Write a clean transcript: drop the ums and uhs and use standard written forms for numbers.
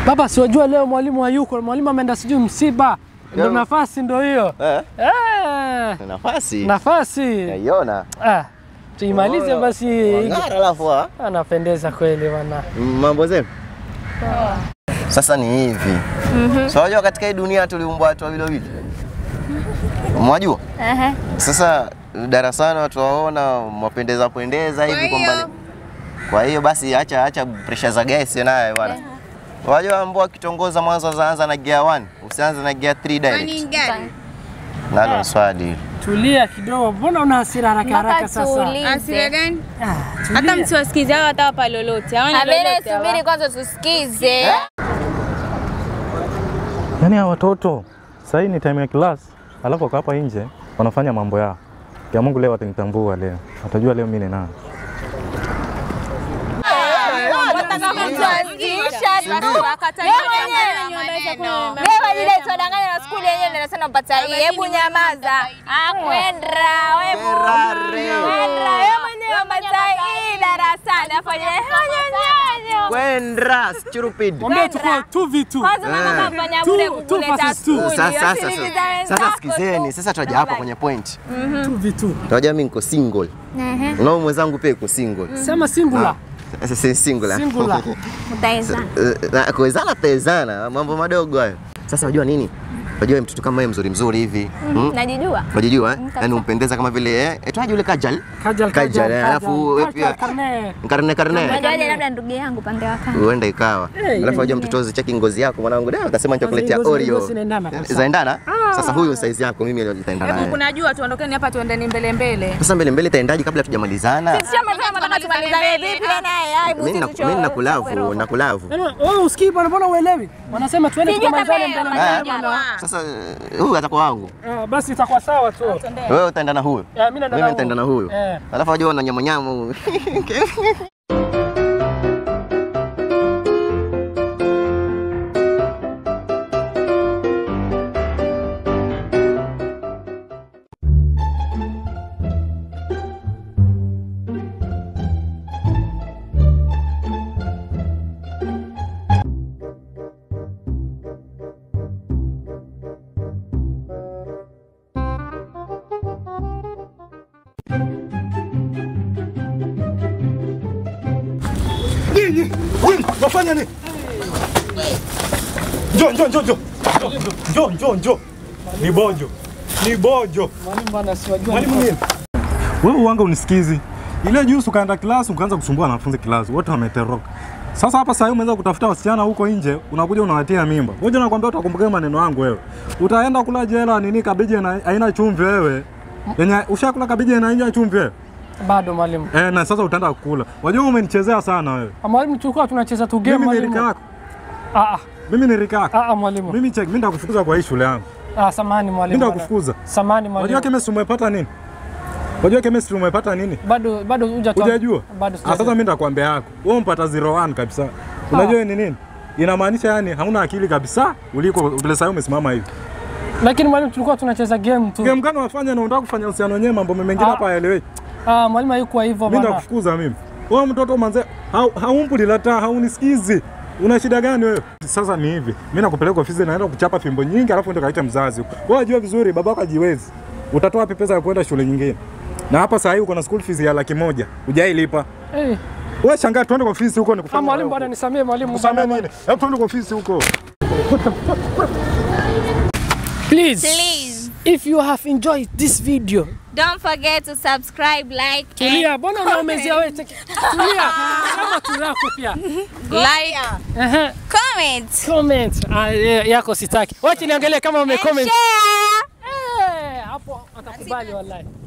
Baba, siwajua leo mwalimu hayuko. Mwalimu ameenda sijui msiba. Ndio nafasi ndio hiyo. Nafasi. Naiona. Tuimalize basi. Ngara alafu anapendeza kweli bwana. Mambo zenu? Sasa ni hivi. So unajua katika hii dunia tuliumbwa watu wawili. Mwajua? Sasa darasani watu waona mwapendeza hivi kwa mbali. Kwa hiyo basi acha pressure za gesi naye bwana. Wajua ambao kitongoza mwanzo zaanza na gear 1, usianze na gear 3 direct. Nalo swali. Tulia kidogo. Mbona una hasira haraka sasa? Hasira gani? Hata msiwasikize hao hata hapa lolote. Hawana lolote. Subiri kwanza tusikize. Yaani hao watoto sasa hii ni time ya class, alafu wako hapa nje wanafanya mambo yao. Ya Mungu leo atanitambua leo. Atajua leo mimi ni nani. Leo ile tunadanganya na skuli yenyewe ndio nasema mpata hii. Hebu nyamaza. Kwenda wewe mwenyewe mpata hii darasani afanye nyonyo. Kwenda stupid. Mwambie tukao 2v2. Kwanza mama kafanya bure kukuleta skuli. Sasa sikizeni, sasa tunaja hapa kwenye point. 2v2. Tunajua mimi niko single. Unao mwenzangu pia yuko single. Sema singular. Sasa singular. Kuwezana tezana, mambo madogo hayo. Sasa unajua nini? Unajua mtoto kama yeye mzuri hivi. Najijua. Unajijua yaani umpendeza kama vile etaje yule Kajal. Alafu pia karne. Unajua labda ndugu yangu pande wa kando. Huenda ikawa. Alafu unajua mtoto cheki ngozi yako mwanangu. Leo utasema nitakuletea Oreo. Zaendana? Sasa huyu size yako mimi leo nitaendana naye. Hebu kunajua tuondokeni hapa tuendeni mbele. Sasa mbele itaendaje kabla tujamalizana? Sisi kama tumalizane vipi naye? Mimi nakulavu. Wewe usikii mbona uelewi? Wanasema tuende tukamalizane mbele. Sasa huyu atakuwa wangu. Basi itakuwa sawa tu. Wewe utaenda na huyu. Mimi nitaenda na huyu. Alafu unajua na nyama. Wafanya nini? Njoo. Ni bojo. Mwalimu bwana siwajua. Mwalimu nini? Wewe uanga unisikizi. Ile juzi ukaenda class ukaanza kusumbua wanafunzi class. Wote wametoroka. Sasa hapa sasa umeanza kutafuta wasichana huko nje, unakuja unawatia mimba. Ngoja nakwambia utakumbuka maneno yangu wewe. Utaenda kula jela nini kabiji haina chumvi wewe. Yenye ushakula kabiji haina chumvi wewe. Bado mwalimu. Na sasa utaenda kukula. Wajua umenichezea sana wewe. Mwalimu tulikuwa tunacheza tu game mwalimu. Mimi ni rika yako. Mimi ni rika yako. Mwalimu. Mimi nitakufukuza kwa hii shule yangu. Samahani mwalimu. Mimi nitakufukuza. Samahani mwalimu. Wajua chemistry umepata nini? Bado hujajua. Sasa mimi nitakwambia yako. Wewe umpata 01 kabisa. Unajua ni nini? Inamaanisha yani hauna akili kabisa uliko vile sasa umesimama hivi. Lakini mwalimu tulikuwa tunacheza game tu. Game gani unafanya na unataka kufanya uhusiano wenyewe mambo mengine hapa haeleweki. Mwalimu hayuko hivyo bwana. Mimi nitakufukuza mimi. Wewe mtoto manze haumpuli lata haunisikizi. Una shida gani wewe? Sasa ni hivi. Mimi nakupeleka ofisi naenda kuchapa fimbo nyingi alafu ndio kaita mzazi. Wewe unajua vizuri babako hajiwezi. Utatoa wapi pesa ya kwenda shule nyingine? Na hapa sasa hivi uko na school fees ya 100,000. Hujailipa. Wewe shangaa tuende kwa ofisi huko nikufanye. Mwalimu bwana nisamee mwalimu. Nisamee nini? Hebu tuende kwa ofisi huko. Please. If you have enjoyed this video, don't forget to subscribe, like, tulia, mbona unaomezea wewe? Tulia. Sema tulako pia. Like, comment. Yako sitaki. Wacha niangalie kama umecomment. Share. Hapo atakubali wallahi.